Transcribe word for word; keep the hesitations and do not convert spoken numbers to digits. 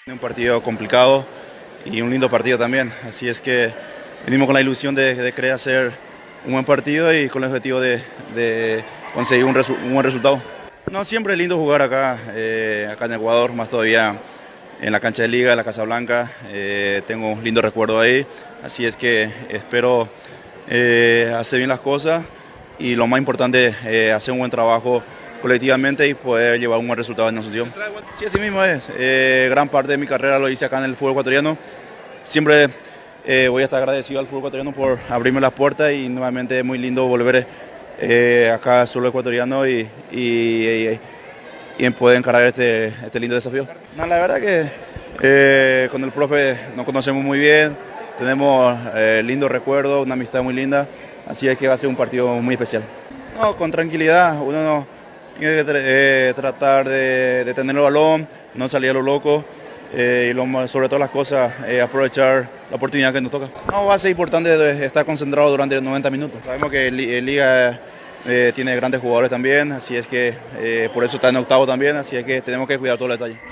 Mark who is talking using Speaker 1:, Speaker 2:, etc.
Speaker 1: Un partido complicado y un lindo partido también, así es que venimos con la ilusión de, de querer hacer un buen partido y con el objetivo de, de conseguir un, resu un buen resultado. No, siempre es lindo jugar acá, eh, acá en Ecuador, más todavía en la cancha de Liga, en la Casa Blanca, eh, tengo un lindo recuerdo ahí, así es que espero eh, hacer bien las cosas y lo más importante, eh, hacer un buen trabajo colectivamente y poder llevar un buen resultado en nosotros. Sí, así mismo es. Eh, gran parte de mi carrera lo hice acá en el fútbol ecuatoriano. Siempre eh, voy a estar agradecido al fútbol ecuatoriano por abrirme las puertas y nuevamente es muy lindo volver eh, acá al sur ecuatoriano y, y, y, y poder encarar este, este lindo desafío. No, la verdad que eh, con el profe nos conocemos muy bien, tenemos eh, lindos recuerdos, una amistad muy linda, así es que va a ser un partido muy especial. No, con tranquilidad, uno no... Tiene que eh, tratar de, de tener el balón, no salir a lo loco eh, y lo, sobre todas las cosas eh, aprovechar la oportunidad que nos toca. No, va a ser importante estar concentrado durante los noventa minutos. Sabemos que el Liga eh, tiene grandes jugadores también, así es que eh, por eso está en octavo también, así es que tenemos que cuidar todo el detalle.